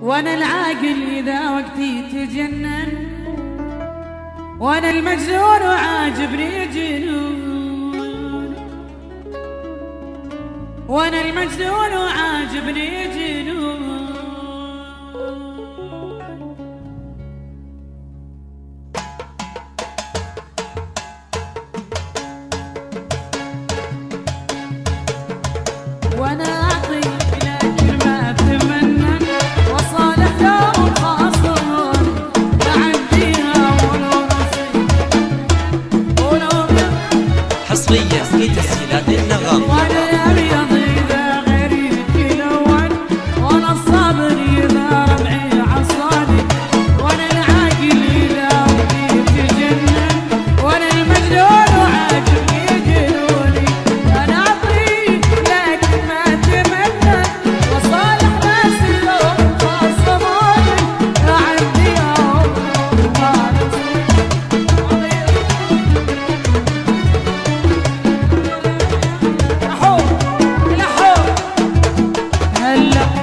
وانا العاقل اذا وقتي تجنن، وانا المجنون وعاجبني جنون، وانا المجنون وعاجبني جنون. وانا اعطي لكن ما اتمنى، وصالح دوم خاصون بعديها ولو نصيب ولو حصريا في تسجيلات النغم. وانا الابيض اذا غريب يلون، وانا الصابر اذا ربعي عصاني، وانا العاقل اذا وقتي تجنن، وانا المجنون وعاجبني جنوني. انا اعطيك لكن ما اتمنى، وصالح ناس لهم خاصموني بعديها ولو ما نصيب. هلا